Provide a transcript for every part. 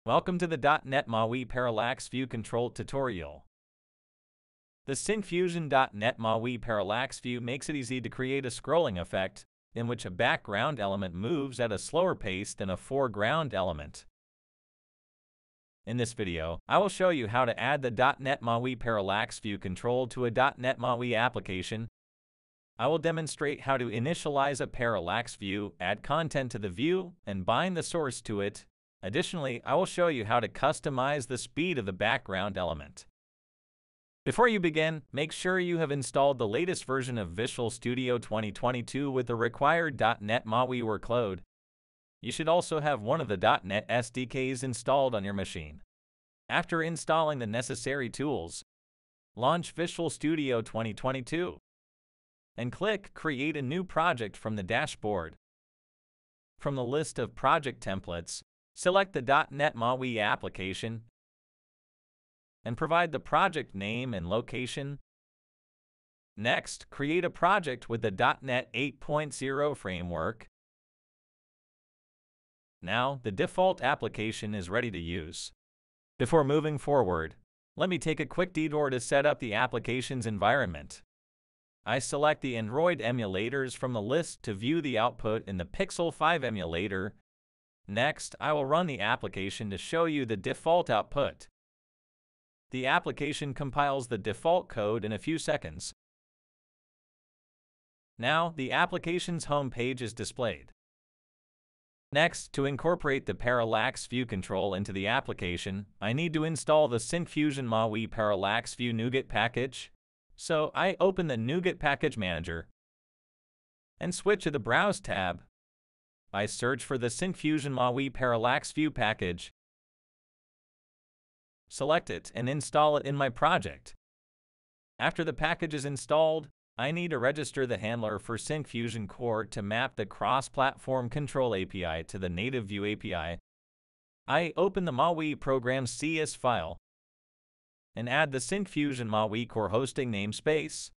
Welcome to the .NET MAUI Parallax View control tutorial. The Syncfusion .NET MAUI Parallax View makes it easy to create a scrolling effect in which a background element moves at a slower pace than a foreground element. In this video, I will show you how to add the .NET MAUI Parallax View control to a .NET MAUI application. I will demonstrate how to initialize a parallax view, add content to the view, and bind the source to it. Additionally, I will show you how to customize the speed of the background element. Before you begin, make sure you have installed the latest version of Visual Studio 2022 with the required .NET MAUI workload. You should also have one of the .NET SDKs installed on your machine. After installing the necessary tools, launch Visual Studio 2022 and click Create a new project from the dashboard. From the list of project templates, select the .NET MAUI application and provide the project name and location. Next, create a project with the .NET 8.0 framework. Now, the default application is ready to use. Before moving forward, let me take a quick detour to set up the application's environment. I select the Android emulators from the list to view the output in the Pixel 5 emulator. Next, I will run the application to show you the default output. The application compiles the default code in a few seconds. Now, the application's home page is displayed. Next, to incorporate the Parallax View control into the application, I need to install the Syncfusion MAUI Parallax View NuGet package. So, I open the NuGet Package Manager and switch to the Browse tab. I search for the Syncfusion MAUI Parallax View package, select it, and install it in my project. After the package is installed, I need to register the handler for Syncfusion Core to map the cross-platform control API to the native View API. I open the MAUI program CS file and add the Syncfusion MAUI Core hosting namespace.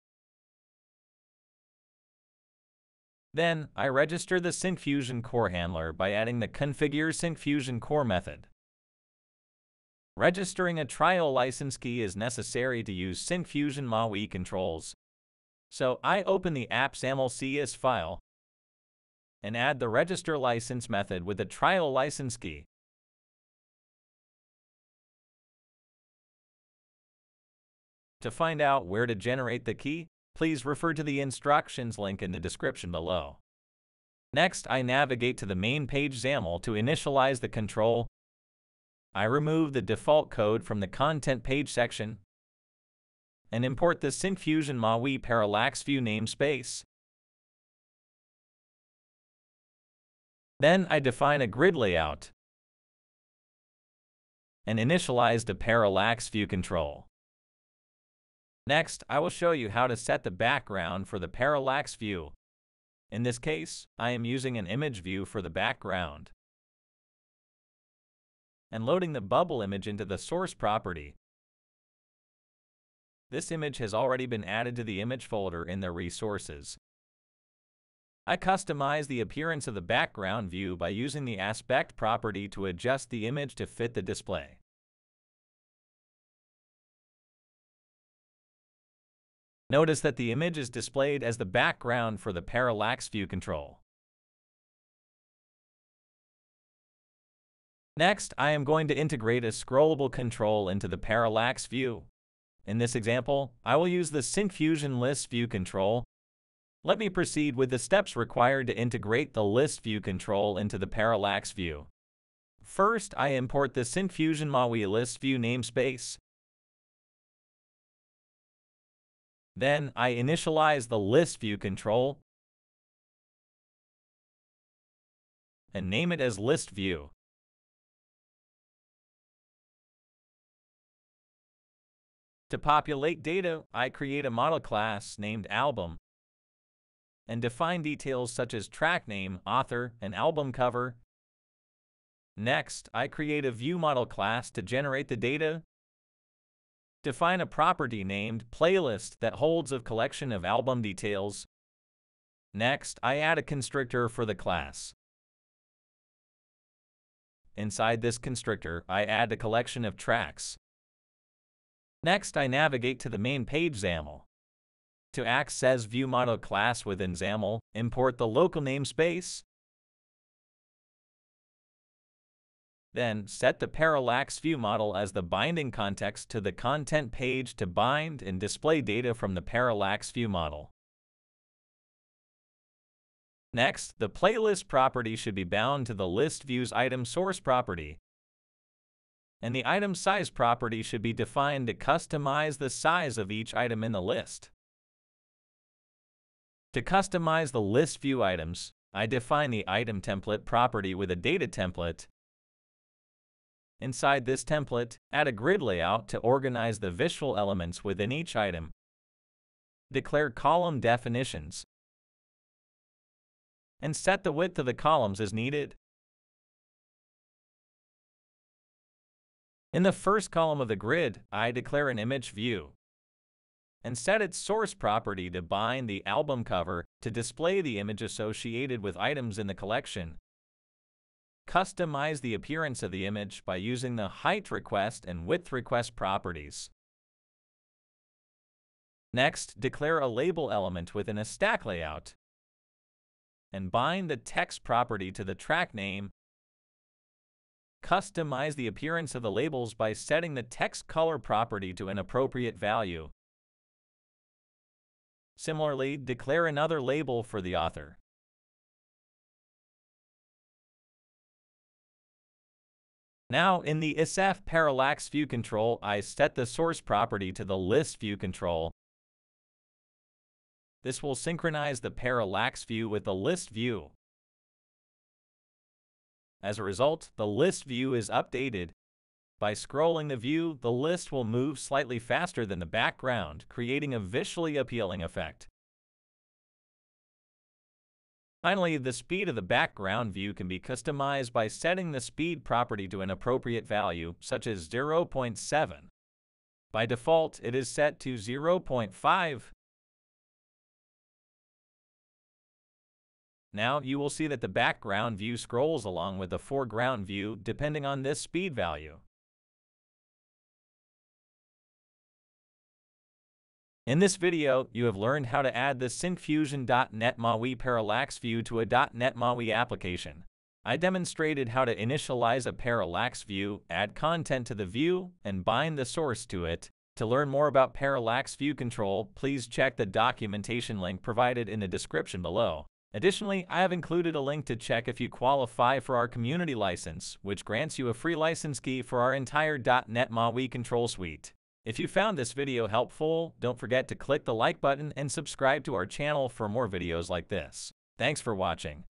Then, I register the Syncfusion Core handler by adding the Configure Syncfusion Core method. Registering a trial license key is necessary to use Syncfusion MAUI controls. So, I open the appsaml CS file and add the register license method with the trial license key. To find out where to generate the key, please refer to the instructions link in the description below. Next, I navigate to the main page XAML to initialize the control. I remove the default code from the content page section and import the Syncfusion MAUI Parallax View namespace. Then I define a grid layout and initialize the Parallax View control. Next, I will show you how to set the background for the parallax view. In this case, I am using an image view for the background and loading the bubble image into the source property. This image has already been added to the image folder in the resources. I customize the appearance of the background view by using the aspect property to adjust the image to fit the display. Notice that the image is displayed as the background for the parallax view control. Next, I am going to integrate a scrollable control into the parallax view. In this example, I will use the Syncfusion ListView control. Let me proceed with the steps required to integrate the ListView control into the parallax view. First, I import the Syncfusion MAUI ListView namespace. Then, I initialize the ListView control and name it as ListView. To populate data, I create a model class named Album and define details such as track name, author, and album cover. Next, I create a View model class to generate the data. Define a property named Playlist that holds a collection of album details. Next, I add a constructor for the class. Inside this constructor, I add a collection of tracks. Next, I navigate to the main page XAML. To access ViewModel class within XAML, import the local namespace. Then, set the Parallax View model as the binding context to the content page to bind and display data from the Parallax View model. Next, the playlist property should be bound to the ListView's item source property, and the item size property should be defined to customize the size of each item in the list. To customize the ListView items, I define the item template property with a data template. Inside this template, add a grid layout to organize the visual elements within each item. Declare column definitions, and set the width of the columns as needed. In the first column of the grid, I declare an image view, and set its source property to bind the album cover to display the image associated with items in the collection. Customize the appearance of the image by using the height request and width request properties. Next, declare a label element within a stack layout, and bind the text property to the track name. Customize the appearance of the labels by setting the text color property to an appropriate value. Similarly, declare another label for the author. Now, in the IParallax View control, I set the source property to the ListView control. This will synchronize the Parallax View with the ListView. As a result, the ListView is updated. By scrolling the view, the list will move slightly faster than the background, creating a visually appealing effect. Finally, the speed of the background view can be customized by setting the speed property to an appropriate value, such as 0.7. By default, it is set to 0.5. Now, you will see that the background view scrolls along with the foreground view depending on this speed value. In this video, you have learned how to add the Syncfusion .NET MAUI Parallax View to a .NET MAUI application. I demonstrated how to initialize a parallax view, add content to the view, and bind the source to it. To learn more about Parallax View Control, please check the documentation link provided in the description below. Additionally, I have included a link to check if you qualify for our community license, which grants you a free license key for our entire .NET MAUI control suite. If you found this video helpful, don't forget to click the like button and subscribe to our channel for more videos like this. Thanks for watching.